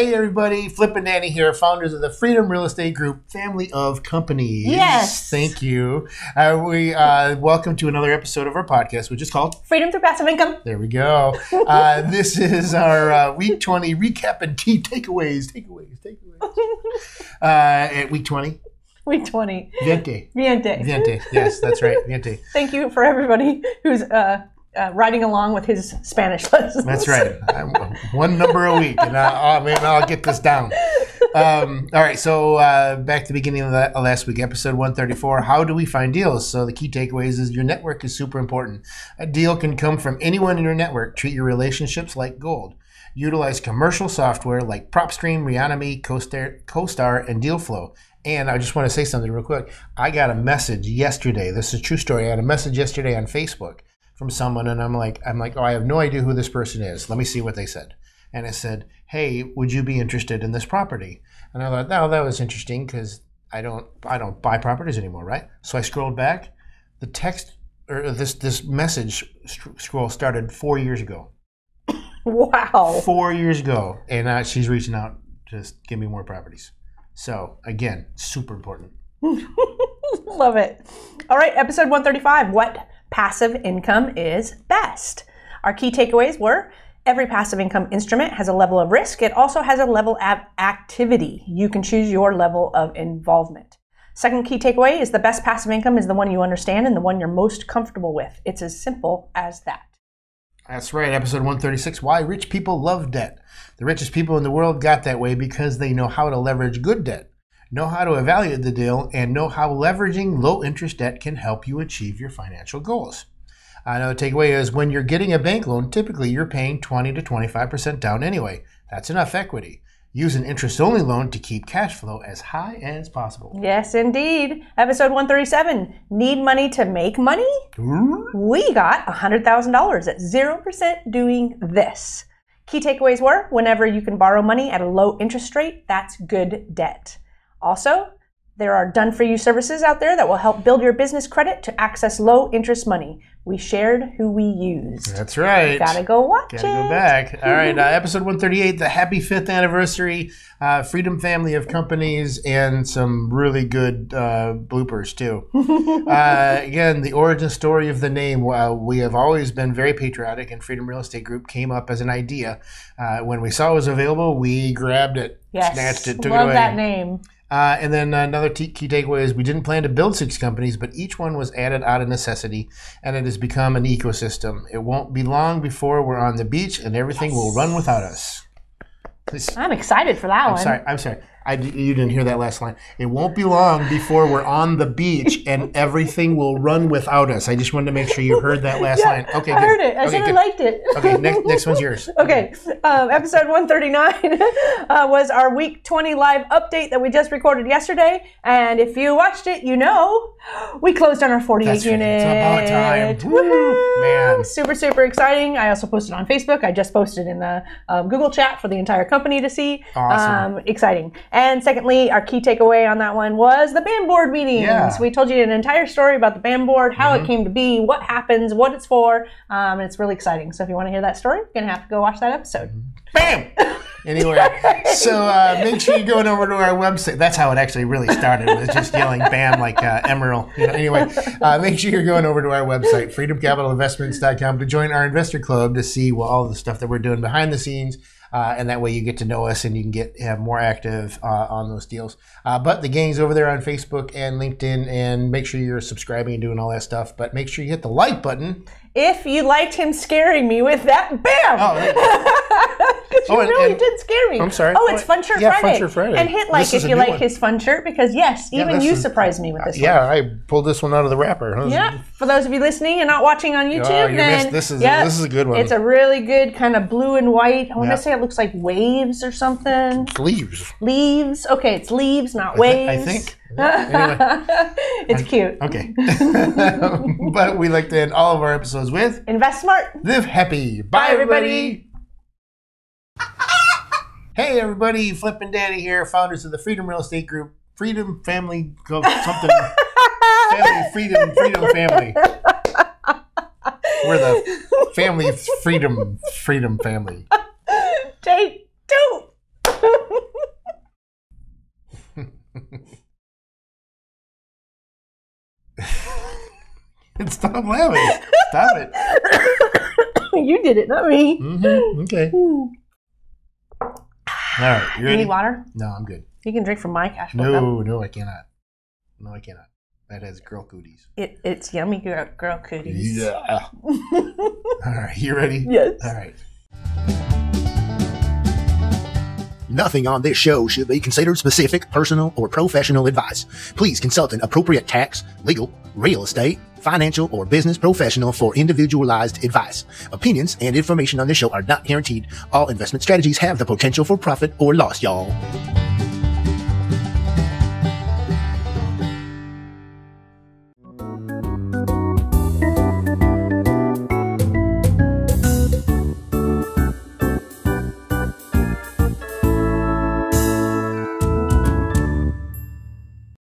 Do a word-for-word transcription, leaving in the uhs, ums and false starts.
Hey everybody, Flip and Dani here, founders of the Freedom Real Estate Group family of companies. Yes. Thank you. Uh, we uh, welcome to another episode of our podcast, which is called Freedom Through Passive Income. There we go. Uh, this is our uh, week twenty recap and key takeaways. Takeaways, takeaways. uh, at week twenty. Week twenty. Viente. Viente. Viente. Yes, that's right. Viente. Thank you for everybody who's uh, uh, riding along with his Spanish lessons. That's right. I'm, one number a week, and I'll, I'll, maybe I'll get this down. Um, all right, so uh, back to the beginning of that, uh, last week, episode one thirty-four. How do we find deals? So the key takeaways is your network is super important. A deal can come from anyone in your network. Treat your relationships like gold. Utilize commercial software like PropStream, Reonomy, CoStar, CoStar, and DealFlow. And I just want to say something real quick. I got a message yesterday. This is a true story. I had a message yesterday on Facebook from someone, and I'm like, I'm like, oh, I have no idea who this person is. Let me see what they said. And it said, hey, would you be interested in this property? And I thought, no, that was interesting because I don't, I don't buy properties anymore, right? So I scrolled back. The text or this this message scroll started four years ago. Wow. Four years ago, and uh, she's reaching out to give me more properties. So again, super important. Love it. All right, episode one thirty-five. What passive income is best? Our key takeaways were: every passive income instrument has a level of risk. It also has a level of activity. You can choose your level of involvement. Second key takeaway is the best passive income is the one you understand and the one you're most comfortable with. It's as simple as that. That's right. Episode one thirty-six, Why Rich People Love Debt. The richest people in the world got that way because they know how to leverage good debt, know how to evaluate the deal, and know how leveraging low interest debt can help you achieve your financial goals. Another takeaway is when you're getting a bank loan, typically you're paying twenty to twenty-five percent down anyway. That's enough equity. Use an interest-only loan to keep cash flow as high as possible. Yes, indeed. Episode one thirty-seven, Need money to make money? Ooh. We got one hundred thousand dollars at zero percent doing this. Key takeaways were, whenever you can borrow money at a low interest rate, that's good debt. Also, there are done-for-you services out there that will help build your business credit to access low-interest money. We shared who we used. That's right. Gotta go watch Gotta it. go back. All right, uh, episode one thirty-eight, the happy fifth anniversary, uh, Freedom family of companies, and some really good uh, bloopers, too. uh, again, the origin story of the name. Uh, we have always been very patriotic, and Freedom Real Estate Group came up as an idea. Uh, when we saw it was available, we grabbed it, yes. snatched it, took Love it away. that name. Uh, and then another t- key takeaway is we didn't plan to build six companies, but each one was added out of necessity, and it has become an ecosystem. It won't be long before we're on the beach, and everything yes. will run without us. This, I'm excited for that I'm one. sorry. I'm sorry. I, you didn't hear that last line. It won't be long before we're on the beach and everything will run without us. I just wanted to make sure you heard that last yeah, line. Okay, I good. heard it. I okay, said good. I liked it. Okay, next next one's yours. Okay, um, episode one thirty-nine uh, was our week twenty live update that we just recorded yesterday. And if you watched it, you know we closed on our forty-eight That's right. unit. It's about time. Woo, man. Super, super exciting. I also posted on Facebook. I just posted in the um, Google chat for the entire company to see. Awesome. Um, exciting. And secondly, our key takeaway on that one was the band board meetings. Yeah. We told you an entire story about the band board, how mm-hmm. it came to be, what happens, what it's for, um, and it's really exciting. So if you want to hear that story, you're going to have to go watch that episode. Bam! Anyway, so uh, make sure you're going over to our website. That's how it actually really started. It was just yelling bam like uh, Emerald. You know, anyway, uh, make sure you're going over to our website, freedom capital investments dot com, to join our investor club to see well, all the stuff that we're doing behind the scenes. Uh, and that way you get to know us and you can get have more active uh, on those deals. Uh, but the gang's over there on Facebook and LinkedIn, and make sure you're subscribing and doing all that stuff. But make sure you hit the like button. If you liked him scaring me with that, bam! Oh, Because you oh, and, really and, did scare me. I'm sorry. Oh, it's Fun Shirt yeah, Friday. Fun Shirt Friday. And hit like This if you like one. his fun shirt, because yes, yeah, even you is, surprised me with this yeah, one. Yeah, I pulled this one out of the wrapper. Huh? Yeah, for those of you listening and not watching on YouTube, oh, then missed, this is yeah, this is a good one. It's a really good kind of blue and white. I want yeah. to say it looks like waves or something. Leaves. Leaves. Okay, it's leaves, not I waves. th- I think. Anyway, it's cute. Okay. But we like to end all of our episodes with invest smart, live happy. Bye, Bye everybody. everybody. Hey everybody, Flip and Dani here, founders of the Freedom Real Estate Group, Freedom Family, something, Family Freedom, Freedom Family. We're the Family Freedom, Freedom Family. Take two. Stop laughing. Stop it. You did it, not me. Mm-hmm. Okay. All right. You You ready? need water? No, I'm good. You can drink from my cash flow cup. No, no, I cannot. No, I cannot. That has girl cooties. It, it's yummy girl, girl cooties. Yeah. All right. You ready? Yes. All right. Nothing on this show should be considered specific, personal, or professional advice. Please consult an appropriate tax, legal, real estate, financial, or business professional for individualized advice. Opinions and information on this show are not guaranteed. All investment strategies have the potential for profit or loss, y'all.